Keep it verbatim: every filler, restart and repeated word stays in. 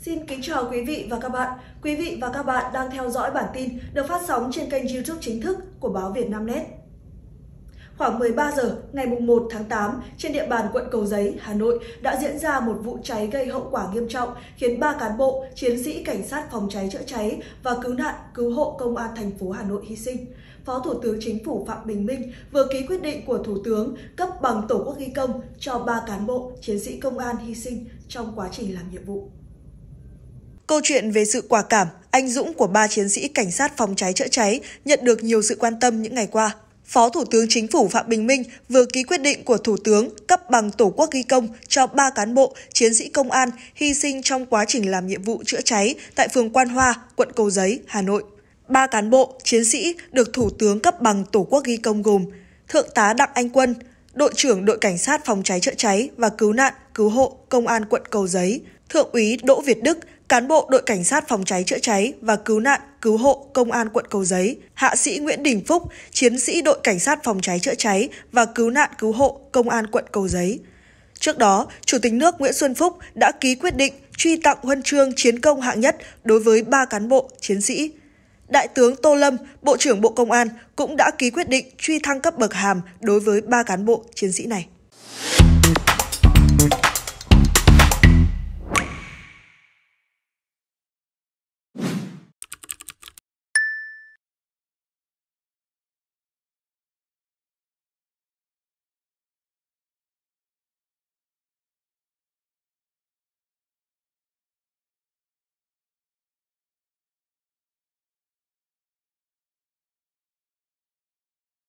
Xin kính chào quý vị và các bạn. Quý vị và các bạn đang theo dõi bản tin được phát sóng trên kênh YouTube chính thức của báo Vietnamnet. Khoảng mười ba giờ ngày một tháng tám, trên địa bàn quận Cầu Giấy, Hà Nội đã diễn ra một vụ cháy gây hậu quả nghiêm trọng khiến ba cán bộ, chiến sĩ cảnh sát phòng cháy chữa cháy và cứu nạn cứu hộ công an thành phố Hà Nội hy sinh. Phó Thủ tướng Chính phủ Phạm Bình Minh vừa ký quyết định của Thủ tướng cấp bằng Tổ quốc ghi công cho ba cán bộ, chiến sĩ công an hy sinh trong quá trình làm nhiệm vụ. Câu chuyện về sự quả cảm, anh dũng của ba chiến sĩ cảnh sát phòng cháy chữa cháy nhận được nhiều sự quan tâm những ngày qua. Phó Thủ tướng Chính phủ Phạm Bình Minh vừa ký quyết định của Thủ tướng cấp bằng Tổ quốc ghi công cho ba cán bộ, chiến sĩ công an hy sinh trong quá trình làm nhiệm vụ chữa cháy tại phường Quan Hoa, quận Cầu Giấy, Hà Nội. Ba cán bộ, chiến sĩ được Thủ tướng cấp bằng Tổ quốc ghi công gồm Thượng tá Đặng Anh Quân, đội trưởng đội cảnh sát phòng cháy chữa cháy và cứu nạn cứu hộ công an quận Cầu Giấy, Thượng úy Đỗ Việt Đức, cán bộ đội cảnh sát phòng cháy chữa cháy và cứu nạn cứu hộ công an quận Cầu Giấy, hạ sĩ Nguyễn Đình Phúc, chiến sĩ đội cảnh sát phòng cháy chữa cháy và cứu nạn cứu hộ công an quận Cầu Giấy. Trước đó, Chủ tịch nước Nguyễn Xuân Phúc đã ký quyết định truy tặng huân chương chiến công hạng nhất đối với ba cán bộ, chiến sĩ. Đại tướng Tô Lâm, Bộ trưởng Bộ Công an cũng đã ký quyết định truy thăng cấp bậc hàm đối với ba cán bộ, chiến sĩ này.